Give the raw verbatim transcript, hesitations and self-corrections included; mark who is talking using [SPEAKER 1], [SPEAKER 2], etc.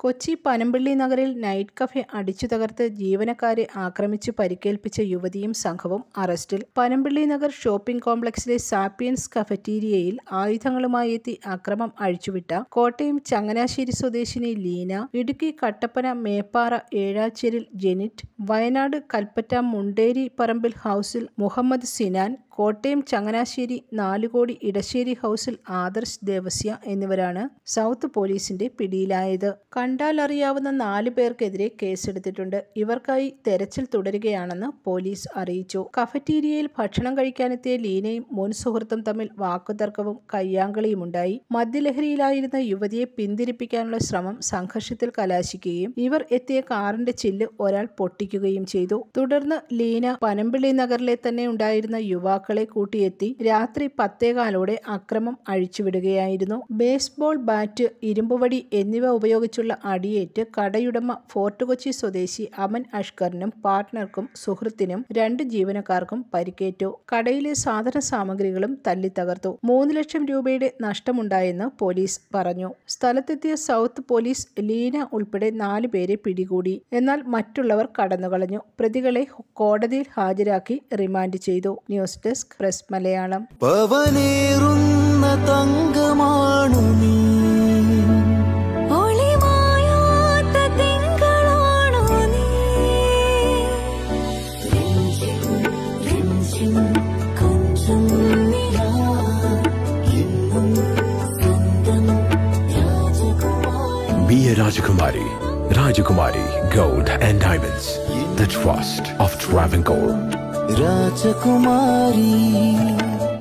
[SPEAKER 1] കൊച്ചി പനമ്പള്ളി നഗറിൽ night cafe അടിച്ചു തകർത്ത് ജീവനക്കാരെ ആക്രമിച്ച് പരിക്കേൽപ്പിച്ച യുവതിയും സംഘവും അറസ്റ്റിൽ. പനമ്പള്ളി നഗർ ഷോപ്പിംഗ് കോംപ്ലക്സിലെ സാപ്പിയൻസ് കഫറ്റീരിയയിൽ ആയുധങ്ങളുമായി എത്തി അക്രമം അഴിച്ചുവിട്ട കോട്ടയം ചങ്ങനാശ്ശേരി സ്വദേശിനി ലീന, ഇടുക്കി കട്ടപ്പന മേപ്പാറ ഏഴാച്ചേരിൽ ജെനിറ്റ്, വയനാട് കൽപ്പറ്റ മുണ്ടേരി പറമ്പിൽ ഹൗസിൽ മുഹമ്മദ് സിനാൻ, കോട്ടയം ചങ്ങനാശ്ശേരി നാലുകോടി ഇടശ്ശേരി ഹൗസിൽ ആദർശ് ദേവസ്യ എന്നിവരാണ് സൗത്ത് പോലീസിന്റെ പിടിയിലായത്. കണ്ടാൽ അറിയാവുന്ന നാല് പേർക്കെതിരെ കേസെടുത്തിട്ടുണ്ട്. ഇവർക്കായി തെരച്ചിൽ തുടരുകയാണെന്ന് പോലീസ് അറിയിച്ചു. കഫറ്റീരിയയിൽ ഭക്ഷണം കഴിക്കാനെത്തിയ ലീനയും മുൻ സുഹൃത്തും തമ്മിൽ വാക്കുതർക്കവും കയ്യാങ്കളിയുമുണ്ടായി. മദ്യലഹരിയിലായിരുന്ന യുവതിയെ പിന്തിരിപ്പിക്കാനുള്ള ശ്രമം സംഘർഷത്തിൽ കലാശിക്കുകയും ഇവർ എത്തിയ കാറിന്റെ ചില്ല് ഒരാൾ പൊട്ടിക്കുകയും ചെയ്തു. തുടർന്ന് ലീന പനമ്പള്ളി നഗറിലെ തന്നെ ഉണ്ടായിരുന്ന യുവാക്കൾ ളെ കൂട്ടിയെത്തി രാത്രി പത്തേകാലോടെ അക്രമം അഴിച്ചുവിടുകയായിരുന്നു. ബേസ്ബോൾ ബാറ്റ്, ഇരുമ്പുവടി എന്നിവ ഉപയോഗിച്ചുള്ള അടിയേറ്റ് കടയുടമ ഫോർട്ട് കൊച്ചി സ്വദേശി അമൻ അഷ്കറിനും പാർട്ട്ണർക്കും സുഹൃത്തിനും രണ്ട് ജീവനക്കാർക്കും പരിക്കേറ്റു. കടയിലെ സാധന സാമഗ്രികളും തല്ലിത്തകർത്തു. മൂന്ന് ലക്ഷം രൂപയുടെ നഷ്ടമുണ്ടായെന്ന് പോലീസ് പറഞ്ഞു. സ്ഥലത്തെത്തിയ സൗത്ത് പോലീസ് ലീന ഉൾപ്പെടെ നാല് പേരെ പിടികൂടി. എന്നാൽ മറ്റുള്ളവർ കടന്നുകളഞ്ഞു. പ്രതികളെ കോടതിയിൽ ഹാജരാക്കി റിമാൻഡ് ചെയ്തു. News desk press Malayalam.
[SPEAKER 2] പവനേറുന്ന തങ്കമാണു നീ, ഒളിമായാത്ത തിങ്കളാണു നീ, കൊഞ്ചം നിലാ എന്നും സ്വന്തം രാജകുമാരി.
[SPEAKER 3] Be a Rajakumari. Rajakumari Gold and Diamonds. The trust of Travancore.
[SPEAKER 2] രാജകുമാരി.